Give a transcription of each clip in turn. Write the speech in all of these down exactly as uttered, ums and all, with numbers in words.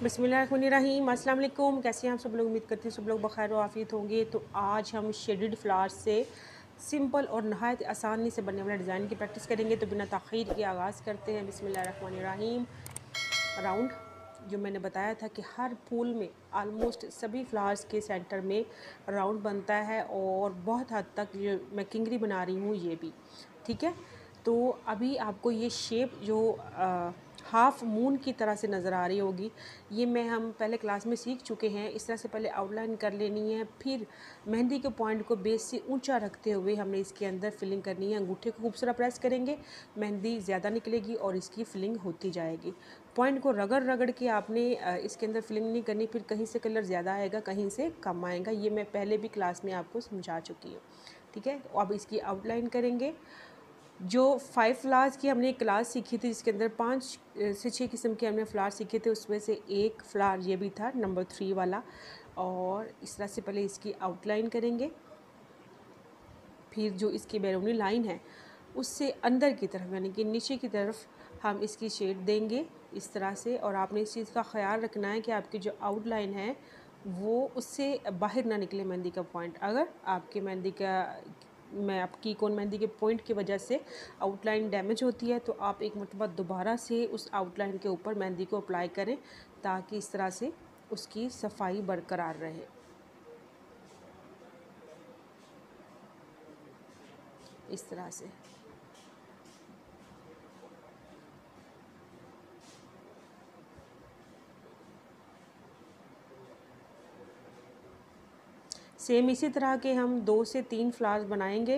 बिस्मिल्लाहिर्रहमानिर्रहीम। अस्सलाम वालेकुम। कैसे हैं आप सब लोग? उम्मीद करती हूँ सब लोग बखैर व आफियत होंगे। तो आज हम शेडेड फ्लावर्स से सिंपल और नहायत आसानी से बनने वाला डिज़ाइन की प्रैक्टिस करेंगे। तो बिना ताख़ीर के आगाज़ करते हैं। बिस्मिल्लाहिर्रहमानिर्रहीम। राउंड जो मैंने बताया था कि हर फूल में आलमोस्ट सभी फ्लावर्स के सेंटर में राउंड बनता है, और बहुत हद तक जो मैं किंगरी बना रही हूँ ये भी ठीक है। तो अभी आपको ये शेप जो आ, हाफ़ मून की तरह से नज़र आ रही होगी, ये मैं हम पहले क्लास में सीख चुके हैं। इस तरह से पहले आउटलाइन कर लेनी है, फिर मेहंदी के पॉइंट को बेस से ऊंचा रखते हुए हमने इसके अंदर फिलिंग करनी है। अंगूठे को खूबसूरत प्रेस करेंगे, मेहंदी ज़्यादा निकलेगी और इसकी फिलिंग होती जाएगी। पॉइंट को रगड़ रगड़ के आपने इसके अंदर फिलिंग नहीं करनी, फिर कहीं से कलर ज़्यादा आएगा, कहीं से कम आएगा। ये मैं पहले भी क्लास में आपको समझा चुकी हूँ, ठीक है। तो अब इसकी आउटलाइन करेंगे। जो फाइव फ्लावर्स की हमने एक क्लास सीखी थी, जिसके अंदर पाँच से छः किस्म के हमने फ्लावर सीखे थे, उसमें से एक फ्लावर ये भी था, नंबर थ्री वाला। और इस तरह से पहले इसकी आउटलाइन करेंगे, फिर जो इसकी बैरूनी लाइन है उससे अंदर की तरफ यानी कि नीचे की तरफ हम इसकी शेड देंगे इस तरह से। और आपने इस चीज़ का ख्याल रखना है कि आपकी जो आउटलाइन है वो उससे बाहर ना निकले मेहंदी का पॉइंट। अगर आपके मेहंदी का मैं आपकी कौन मेहंदी के पॉइंट की वजह से आउटलाइन डैमेज होती है, तो आप एक मरतबा दोबारा से उस आउटलाइन के ऊपर मेहंदी को अप्लाई करें, ताकि इस तरह से उसकी सफाई बरकरार रहे। इस तरह से सेम इसी तरह के हम दो से तीन फ्लावर्स बनाएंगे।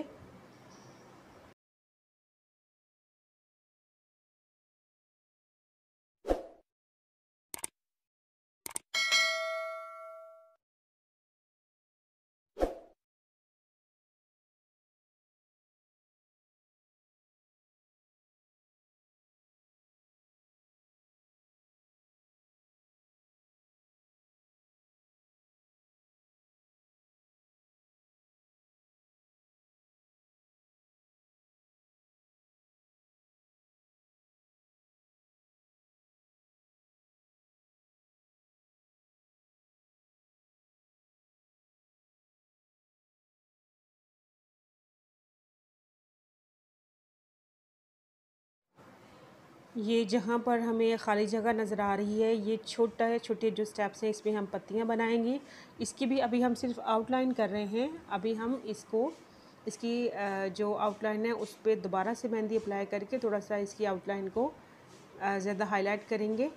ये जहाँ पर हमें खाली जगह नज़र आ रही है, ये छोटा है, छोटे जो स्टेप्स हैं इसमें हम पत्तियाँ बनाएंगे। इसकी भी अभी हम सिर्फ आउटलाइन कर रहे हैं। अभी हम इसको इसकी जो आउटलाइन है उस पर दोबारा से मेहंदी अप्लाई करके थोड़ा सा इसकी आउटलाइन को ज़्यादा हाईलाइट करेंगे।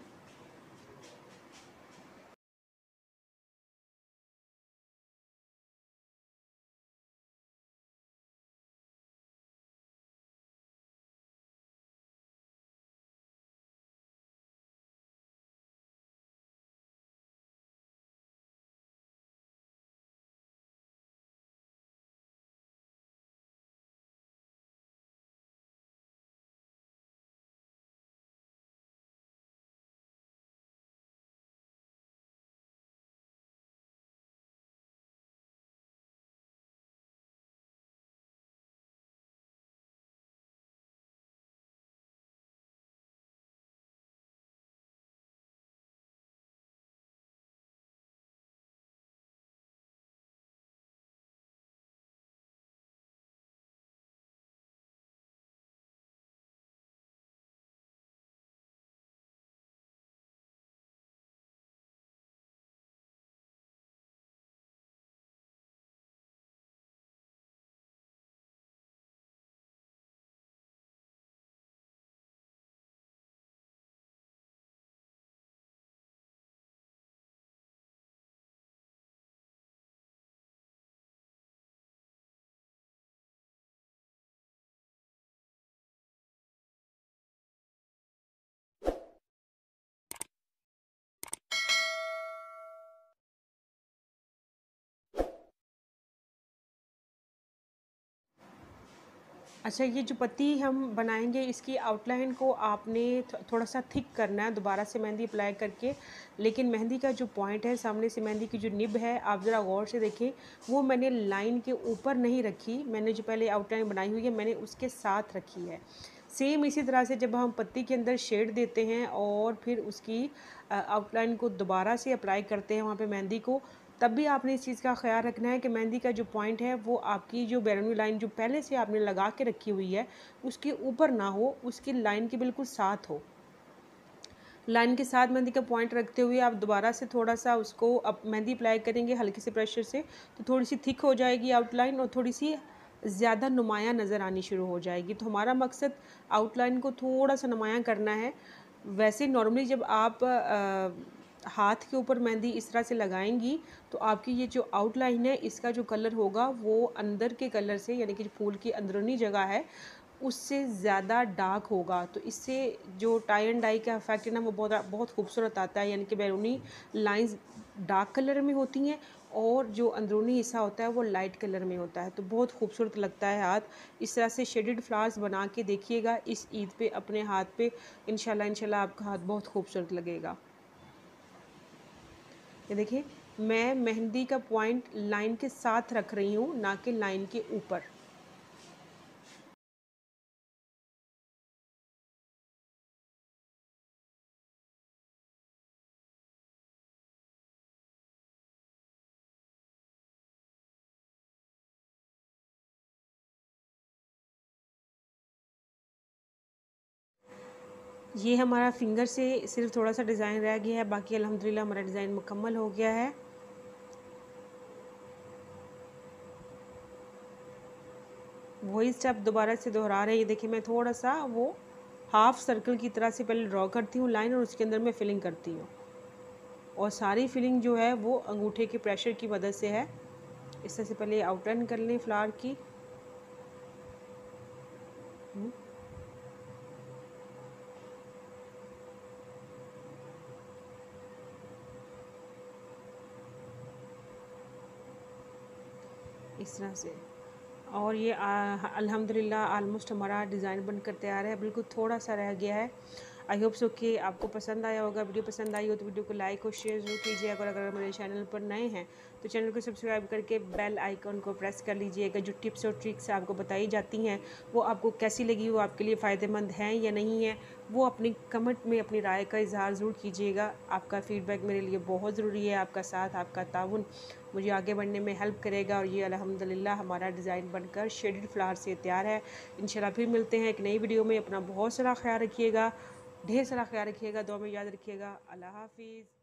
अच्छा, ये जो पत्ती हम बनाएंगे इसकी आउटलाइन को आपने थोड़ा सा थिक करना है दोबारा से मेहंदी अप्लाई करके। लेकिन मेहंदी का जो पॉइंट है, सामने से मेहंदी की जो निब है, आप ज़रा गौर से देखें, वो मैंने लाइन के ऊपर नहीं रखी। मैंने जो पहले आउटलाइन बनाई हुई है मैंने उसके साथ रखी है। सेम इसी तरह से जब हम पत्ती के अंदर शेड देते हैं और फिर उसकी आउटलाइन को दोबारा से अप्लाई करते हैं वहाँ पे मेहंदी को, तब भी आपने इस चीज़ का ख्याल रखना है कि मेहंदी का जो पॉइंट है वो आपकी जो बैरूनी लाइन जो पहले से आपने लगा के रखी हुई है उसके ऊपर ना हो, उसकी लाइन के बिल्कुल साथ हो। लाइन के साथ मेहंदी का पॉइंट रखते हुए आप दोबारा से थोड़ा सा उसको अब मेहंदी अप्लाई करेंगे हल्के से प्रेशर से, तो थोड़ी सी थिक हो जाएगी आउटलाइन और थोड़ी सी ज़्यादा नुमायाँ नज़र आनी शुरू हो जाएगी। तो हमारा मकसद आउटलाइन को थोड़ा सा नुमायाँ करना है। वैसे नॉर्मली जब आप आ, हाथ के ऊपर मेहंदी इस तरह से लगाएंगी तो आपकी ये जो आउटलाइन है इसका जो कलर होगा वो अंदर के कलर से, यानी कि फूल की अंदरूनी जगह है उससे ज़्यादा डार्क होगा। तो इससे जो टाई एंड डाई का इफेक्ट है ना वो बहुत बहुत खूबसूरत आता है, यानी कि बैरूनी लाइंस डार्क कलर में होती हैं और जो अंदरूनी हिस्सा होता है वो लाइट कलर में होता है, तो बहुत खूबसूरत लगता है हाथ। इस तरह से शेडेड फ्लावर्स बना के देखिएगा इस ईद पे अपने हाथ पे, इंशाल्लाह इंशाल्लाह आपका हाथ बहुत खूबसूरत लगेगा। ये देखिए मैं मेहंदी का पॉइंट लाइन के साथ रख रही हूँ, ना कि लाइन के ऊपर। ये हमारा फिंगर से सिर्फ थोड़ा सा डिज़ाइन रह गया है, बाकी अल्हम्दुलिल्लाह हमारा डिज़ाइन मुकम्मल हो गया है। वही स्टेप दोबारा से दोहरा रहे हैं। ये देखिए मैं थोड़ा सा वो हाफ सर्कल की तरह से पहले ड्रॉ करती हूँ लाइन और उसके अंदर मैं फिलिंग करती हूँ, और सारी फिलिंग जो है वो अंगूठे के प्रेशर की मदद से है। इस तरह से पहले आउटलाइन कर लें फ्लावर की। इस तरह से, और ये अल्हम्दुलिल्लाह ऑलमोस्ट हमारा डिज़ाइन बनकर तैयार है, बिल्कुल थोड़ा सा रह गया है। आई होप सो कि आपको पसंद आया होगा। वीडियो पसंद आई हो तो वीडियो को लाइक और शेयर जरूर कीजिएगा, और अगर मेरे चैनल पर नए हैं तो चैनल को सब्सक्राइब करके बेल आइकन को प्रेस कर लीजिएगा। जो टिप्स और ट्रिक्स आपको बताई जाती हैं वो आपको कैसी लगी, वो आपके लिए फ़ायदेमंद हैं या नहीं है, वो अपनी कमेंट में अपनी राय का इजहार ज़रूर कीजिएगा। आपका फ़ीडबैक मेरे लिए बहुत ज़रूरी है, आपका साथ आपका ताउन मुझे आगे बढ़ने में हेल्प करेगा। और ये अल्हम्दुलिल्लाह हमारा डिज़ाइन बनकर शेडेड फ्लावर से तैयार है। इंशाल्लाह फिर मिलते हैं एक नई वीडियो में। अपना बहुत सारा ख्याल रखिएगा, ढेर सारा ख्याल रखिएगा, दुआ में याद रखिएगा। अल्लाह हाफिज़।